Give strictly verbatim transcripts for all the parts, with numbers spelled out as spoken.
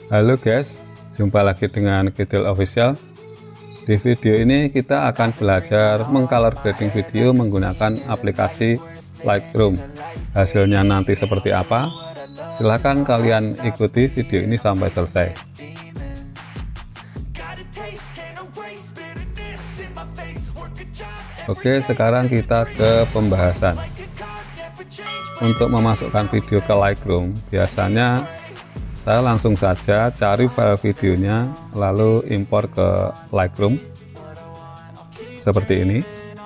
Halo guys, jumpa lagi dengan Kidul Official. Di video ini kita akan belajar mengcolor grading video menggunakan aplikasi Lightroom. Hasilnya nanti seperti apa? Silahkan kalian ikuti video ini sampai selesai. Oke, sekarang kita ke pembahasan. Untuk memasukkan video ke Lightroom, biasanya saya langsung saja cari file videonya lalu impor ke Lightroom seperti ini.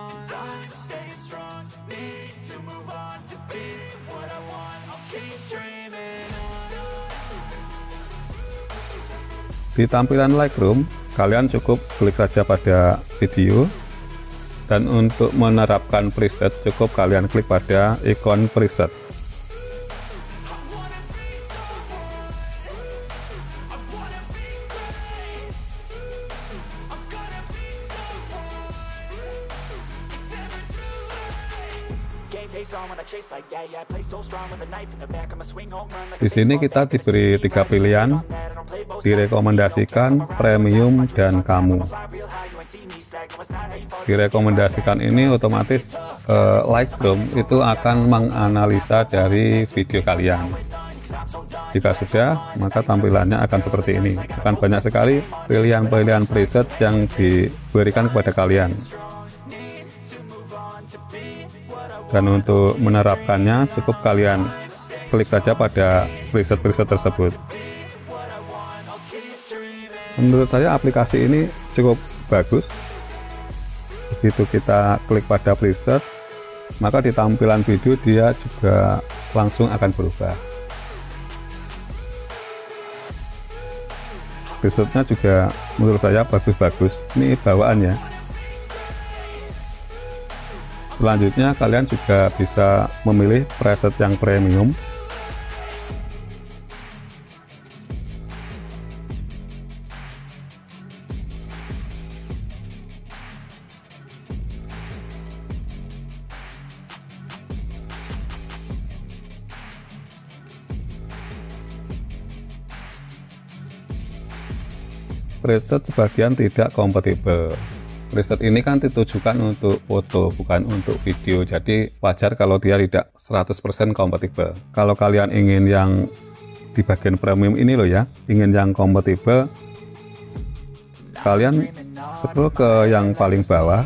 Di tampilan Lightroom kalian cukup klik saja pada video, dan untuk menerapkan preset cukup kalian klik pada ikon preset. Di sini kita diberi tiga pilihan, direkomendasikan, premium, dan kamu. Direkomendasikan ini otomatis eh, Lightroom itu akan menganalisa dari video kalian. Jika sudah, maka tampilannya akan seperti ini. Akan banyak sekali pilihan-pilihan preset yang diberikan kepada kalian. Dan untuk menerapkannya cukup kalian klik saja pada preset-preset tersebut. Menurut saya aplikasi ini cukup bagus. Begitu kita klik pada preset, maka di tampilan video dia juga langsung akan berubah. Presetnya juga menurut saya bagus-bagus. Ini bawaannya. Selanjutnya kalian juga bisa memilih preset yang premium. Preset sebagian tidak kompatibel. Preset ini kan ditujukan untuk foto, bukan untuk video, jadi wajar kalau dia tidak seratus persen kompatibel. Kalau kalian ingin yang di bagian premium ini loh ya, ingin yang kompatibel, kalian scroll ke yang paling bawah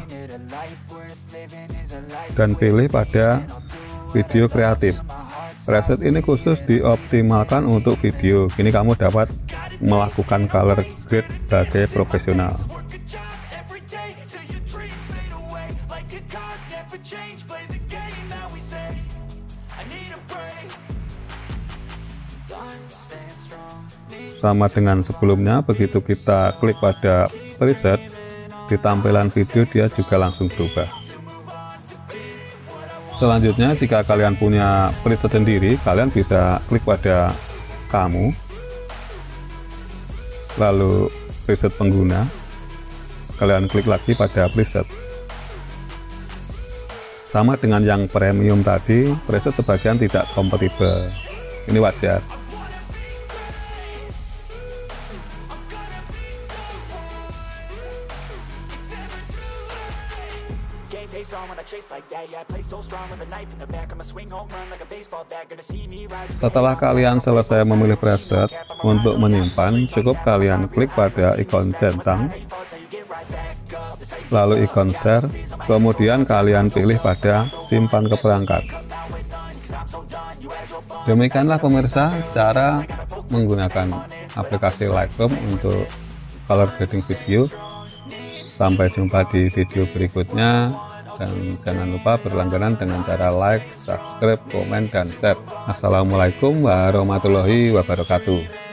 dan pilih pada video kreatif. Preset ini khusus dioptimalkan untuk video. Kini kamu dapat melakukan color grade sebagai profesional. Sama dengan sebelumnya, begitu kita klik pada preset, di tampilan video dia juga langsung berubah. Selanjutnya, jika kalian punya preset sendiri, kalian bisa klik pada kamu, lalu preset pengguna, kalian klik lagi pada preset. Sama dengan yang premium tadi, preset sebagian tidak kompatibel. Ini wajar. Setelah kalian selesai memilih preset, untuk menyimpan cukup kalian klik pada ikon centang, lalu ikon share, kemudian kalian pilih pada simpan ke perangkat. Demikianlah pemirsa cara menggunakan aplikasi Lightroom untuk color grading video. Sampai jumpa di video berikutnya, dan jangan lupa berlangganan dengan cara like, subscribe, komen, dan share. Assalamualaikum warahmatullahi wabarakatuh.